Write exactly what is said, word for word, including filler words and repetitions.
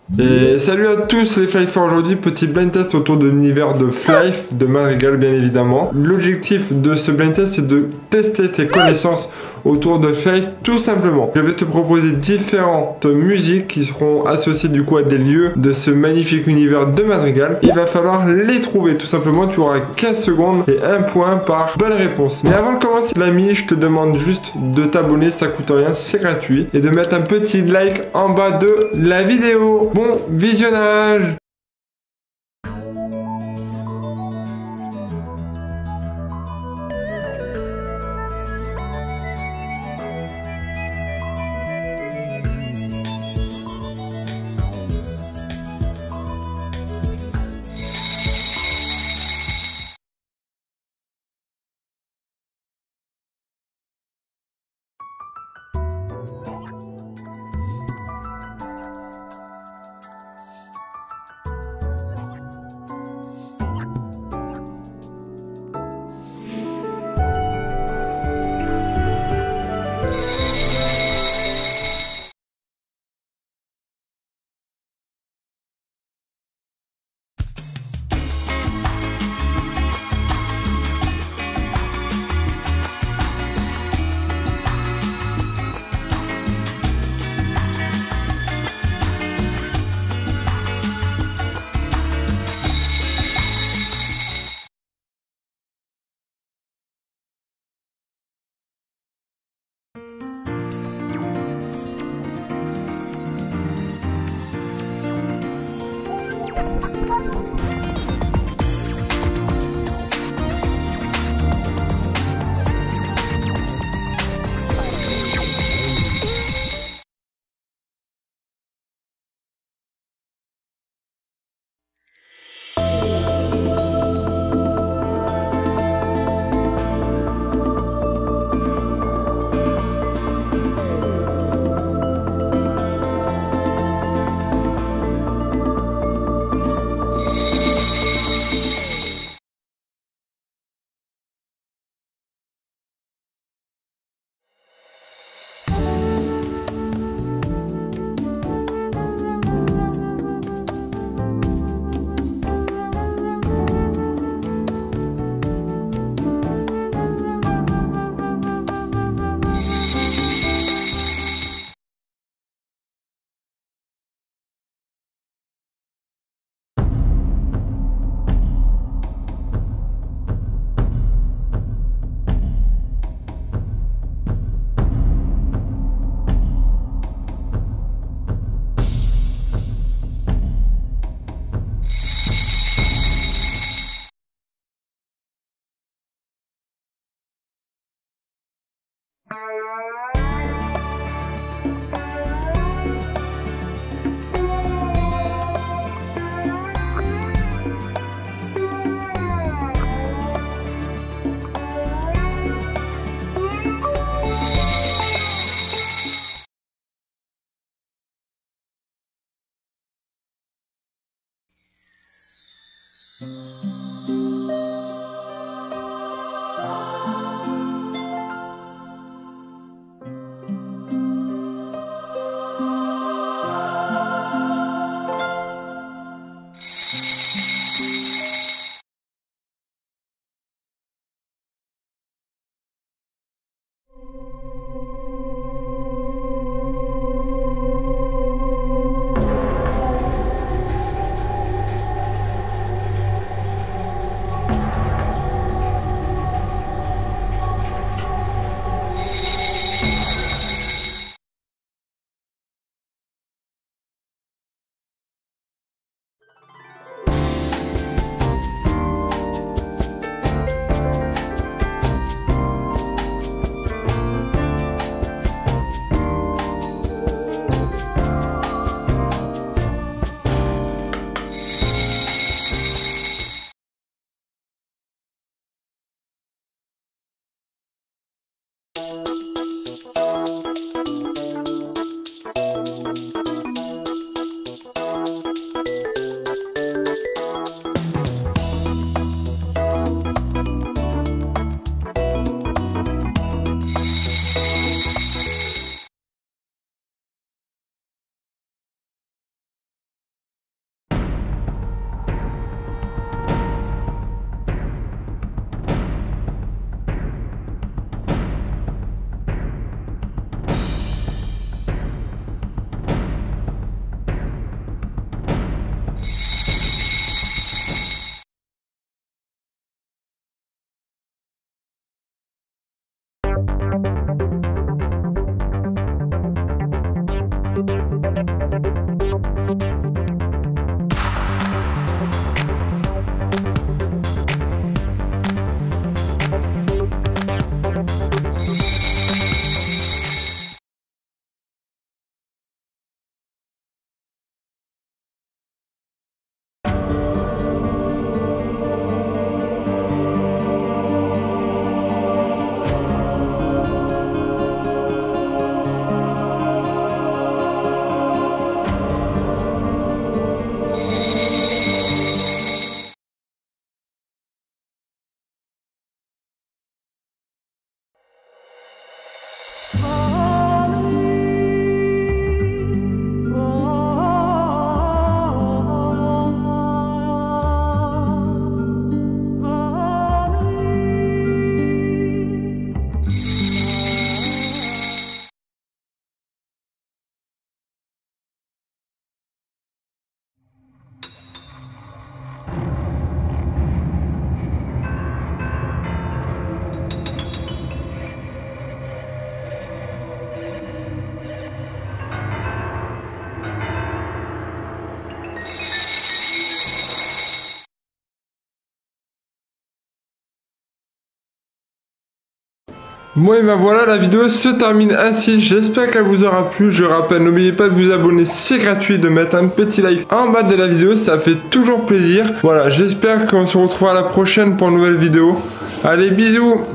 Et salut à tous les Flyfers, aujourd'hui petit blind test autour de l'univers de Flyf, de Madrigal bien évidemment. L'objectif de ce blind test c'est de tester tes connaissances autour de Flyf tout simplement. Je vais te proposer différentes musiques qui seront associées du coup à des lieux de ce magnifique univers de Madrigal. Il va falloir les trouver tout simplement, tu auras quinze secondes et un point par bonne réponse. Mais avant de commencer l'ami, je te demande juste de t'abonner, ça coûte rien, c'est gratuit. Et de mettre un petit like en bas de la vidéo. Bon visionnage! Bon et ben voilà, la vidéo se termine ainsi, j'espère qu'elle vous aura plu. Je rappelle, n'oubliez pas de vous abonner, c'est gratuit, de mettre un petit like en bas de la vidéo, ça fait toujours plaisir. Voilà, j'espère qu'on se retrouve à la prochaine pour une nouvelle vidéo. Allez, bisous.